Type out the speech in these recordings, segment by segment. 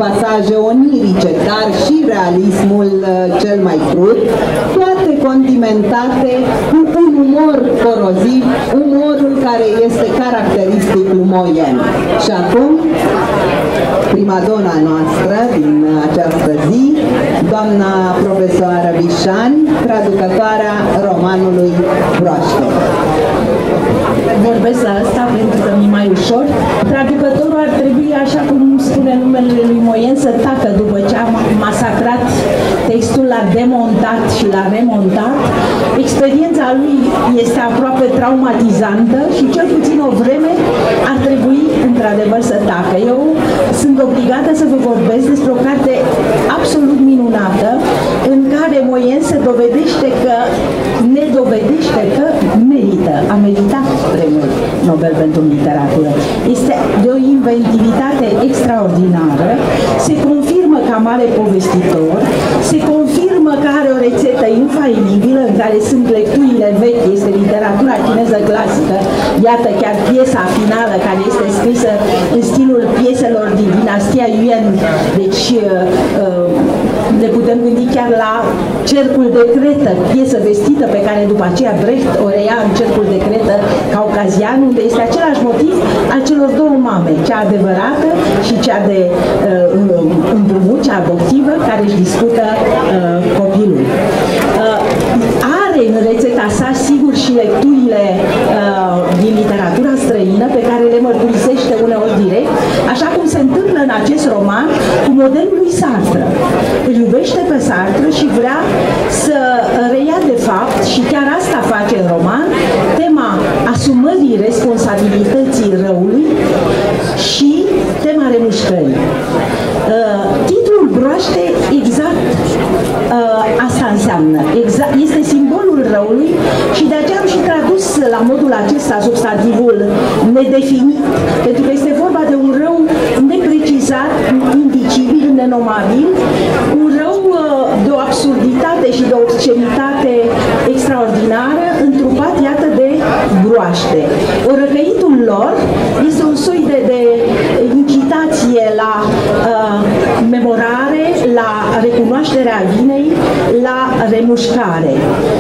pasaje onirice, dar și realismul cel mai crud, toate condimentate cu un umor coroziv, umorul care este caracteristic lui Moyen. Și acum, prima dona noastră din această zi, doamna profesoară Vișan, traducătoarea romanului Broaște. Vorbesc la asta pentru că mi-e mai ușor. Traducătorul ar trebui, așa cum spune numele lui Moyen, să tacă după ce a masacrat textul, l-a demontat și l-a remontat. Experiența lui este aproape traumatizantă și cel puțin o vreme ar trebui într-adevăr să tacă. Eu sunt obligată să vă vorbesc despre o carte absolut minunată în care Moyen se dovedește că, ne dovedește că merită, a meritat premiul Nobel pentru literatură. Este de o inventivitate extraordinară, se confirmă ca mare povestitor, se confirmă că are o rețetă infailibilă în care sunt lecturile vechi, este literatura chineză clasică, iată chiar piesa finală care este scrisă în stilul pieselor din dinastia Yuan, deci ne putem gândi chiar la Cercul de Cretă, piesă vestită pe care după aceea Brecht o reia în Cercul de Cretă caucazian, unde este același motiv al celor două mame, cea adevărată și cea de împrumut, cea adoptivă, care își discută copilul. Are în rețeta sa, sigur, și lecturile din literatura străină, pe care le mărturisește uneori direct, așa cum se întâmplă în acest roman cu modelul lui Sartre. Îl iubește pe Sartre și vrea să reia de fapt, și chiar asta face în roman, tema asumării responsabilității răului și tema remușcării. Titlul Broaște exact asta înseamnă. Este simbolul răului și de aceea am și tradus la modul acesta substantivul nedefinit, pentru că este vorba de un rău neprecizat, indicibil, nenomabil, un rău de o absurditate și de o obscenitate extraordinară, întrupat, iată, de broaște. Răcăitul lor este un soi de incitație la memorare, la recunoașterea vinei, la remușcare.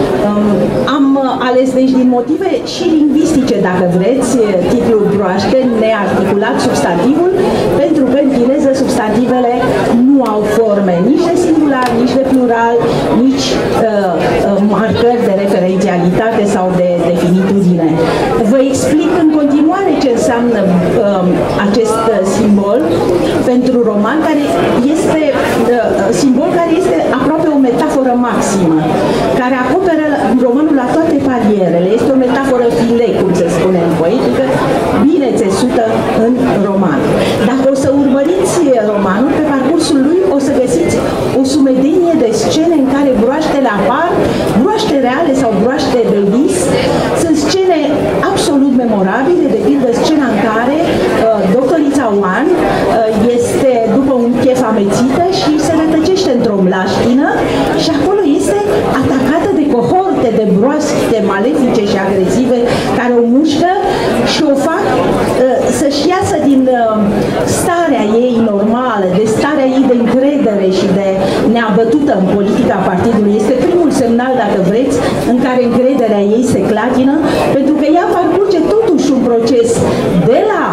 Am ales deci din motive și lingvistice, dacă vreți, titlul broaște, nearticulat substantivul, pentru că în chineză substantivele nu au forme nici de singular, nici de plural, nici marcări de referențialitate sau de definitudine. Vă explic în continuare ce înseamnă acest simbol pentru roman, care este simbol care este aproape o metaforă maximă, care acoperă romanul la toate palierele. Este o metaforă filet, cum se spune în poetică, bine țesută în roman. Dacă o să urmăriți romanul, pe parcursul lui o să găsiți o sumedenie de scene în care broaștele apar, broaște reale sau broaște de vis. Sunt scene absolut memorabile, de pildă scena în care doctorița Wan este după un chef amețită și se rătăcește într-o mlaștină și acolo este atacată de cohorte de broaște malefice și agresive care o mușcă și o fac să-și iasă din starea ei normală, de starea ei de încredere și de neabătută în politica partidului. Este primul semnal, dacă vreți, în care încrederea ei se clatină, pentru că ea parcurge totuși un proces de la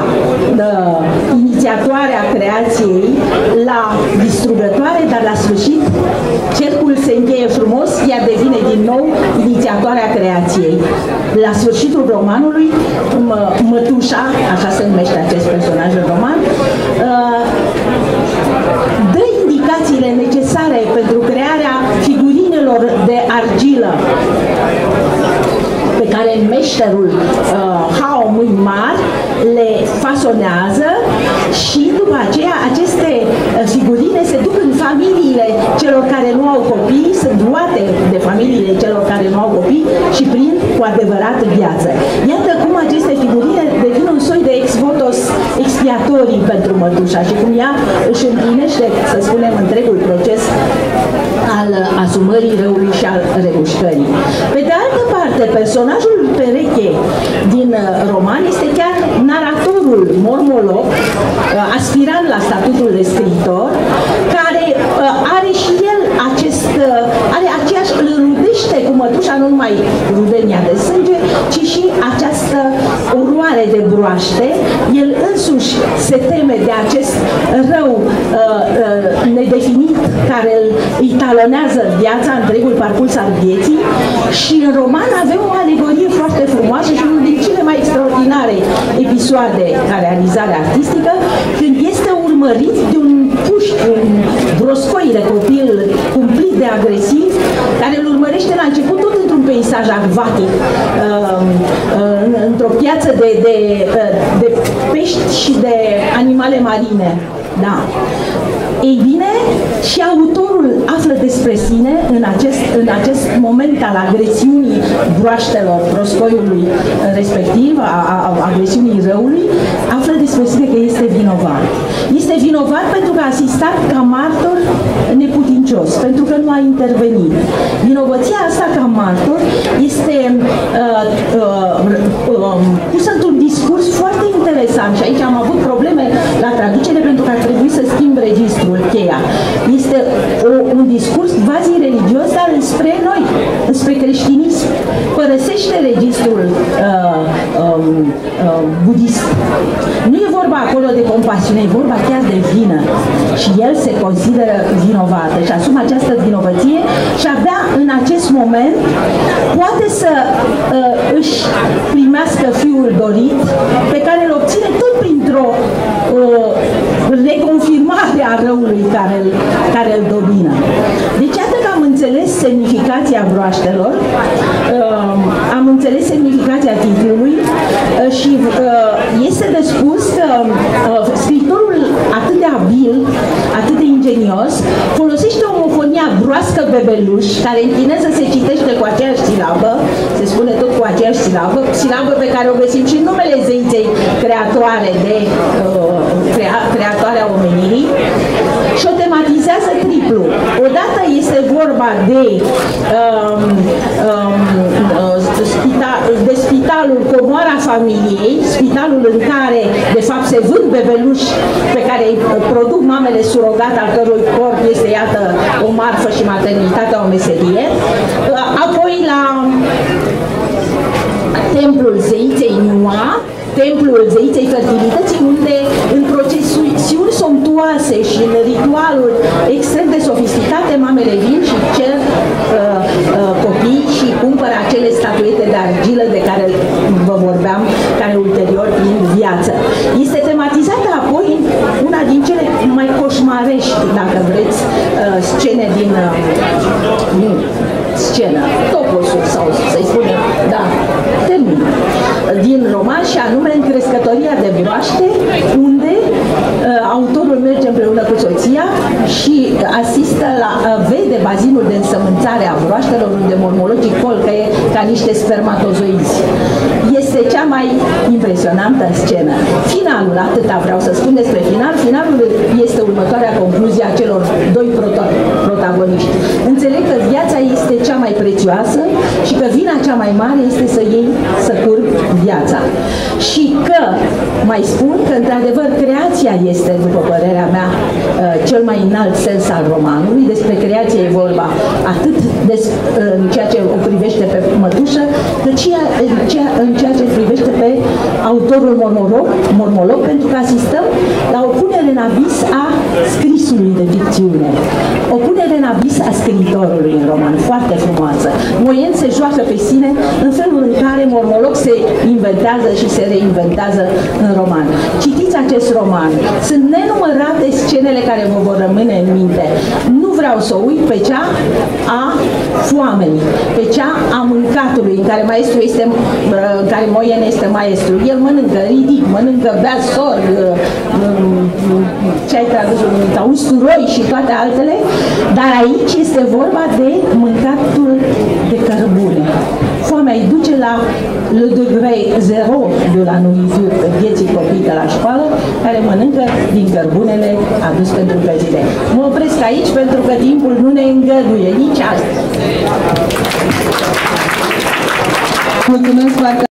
inițiatoarea creației la distrugătoare, dar la sfârșit cercul se încheie frumos, ea devine din nou inițiatoarea creației. La sfârșitul romanului, Mătușa, așa se numește acest personaj în roman, dă indicațiile necesare pentru crearea figurinelor de argilă pe care meșterul Hao Mui Mar le fasonează și după aceea aceste figurine se duc în familiile celor care nu au copii, sunt luate de familiile celor care nu au copii și prind cu adevărat viață. Iată cum aceste figurine devin un soi de ex votos expiatorii pentru Mătușa și cum ea își împlinește, să spunem, întregul proces al asumării răului și al remușcării. Pe de altă parte, personajul pereche din roman este chiar naratorul mormolog, aspirant la statutul de scriitor, care are și el are aceeași, îl rudește cu mătușa, nu numai rudenia de sânge, ci și această oroare de broaște. El însuși se teme de acest rău nedefinit care îi talonează viața, întregul parcurs al vieții, și în roman avem o alegorie foarte frumoasă și unul din cele mai extraordinare episoade ca realizare artistică, când este urmărit de un puști, un broscoi de copil cumplit de agresiv, care îl urmărește la început tot într-un peisaj acvatic, într-o piață de pești și de animale marine. Da. Ei bine, și autorul află despre sine în acest moment al agresiunii broaștelor broscoiului respectiv, a agresiunii răului, află despre sine că este vinovat. Este vinovat pentru că a asistat ca martor neputincios, pentru că nu a intervenit. Vinovăția asta ca martor este pusă într-un discurs foarte interesant și aici am avut probleme la traducere pentru că ar trebui să schimb registrul, cheia. Este un discurs quasi-religios, dar înspre noi, înspre creștinism. Părăsește registrul budist. Nu e vorba acolo de compasiune, e vorba chiar de vină. Și el se consideră vinovată și asumă această vinovăție și abia în acest moment poate să își primească fiul dorit, pe care îl obține tot printr-o reconfirmare a răului care îl domină. Deci, iată că am înțeles semnificația broaștelor, am înțeles semnificația titlului și este de spus că scriitorul atât de abil, atât de ingenios, folosește omofonia broască bebeluș, care în chineză se citește cu aceeași silabă, se spune tot cu aceeași silabă pe care o găsim și în numele zeiței creatoare creatoarea omenirii, și o tematizează triplu. Odată este vorba de spitalul, comoara familiei, spitalul în care de fapt se vând bebeluși pe care îi produc mamele surogat, al cărui corp este, iată, o marfă și maternitatea o meserie. Apoi la templul zeiței Nua, templul zeiței fertilității, unde în procesiuni somptuoase și în ritualuri extrem de sofisticate, mamele vin și cer copii și cumpără acele statuete de argilă de care vă vorbeam, care ulterior prind viață. Este tematizată apoi una din cele mai coșmarești, dacă vreți, scene din toposul, sau să-i spunem, da, termin, din roman, și anume în crescătoria de broaște, unde autorul merge împreună cu soția și asistă vede bazinul de însămânțare a broaștelor, unde mormologii colcăie ca niște spermatozoizi. Este cea mai impresionantă scenă. Finalul, atâta vreau să spun despre final. Finalul este următoarea concluzie a celor doi protagoniști. Înțeleg că viața este cea mai prețioasă și că vina cea mai mare este să iei, să curg viața. Și că, mai spun că, într-adevăr, creația este, după părerea mea, cel mai înalt sens al romanului. Despre creație e vorba atât în ceea ce o privește pe mătușă, cât și în ceea ce privește pe autorul mormolog, pentru că asistăm la o punere în abis a scrisului de ficțiune. O punere în abis a scriitorului în roman, foarte frumoasă. Moyen se joacă pe sine în felul în care mormolog se inventează și se reinventează în roman. Citiți acest roman. Sunt nenumărate scenele care vă vor rămâne în minte. Nu vreau să uit pe cea a foamei, pe cea a mâncatului, în care maestru este, în care Moyen este maestru. El mănâncă ridic, mănâncă bea sorg, ce ai tradus, usturoi și toate altele, dar aici este vorba de mâncatul de cărbune. Foamea îi duce la le degré zero de la nourriture vieții copii de la școală, care mănâncă din cărbunele adus pentru încălzire. Mă opresc aici pentru că timpul nu ne îngăduie nici astăzi. Mulțumesc foarte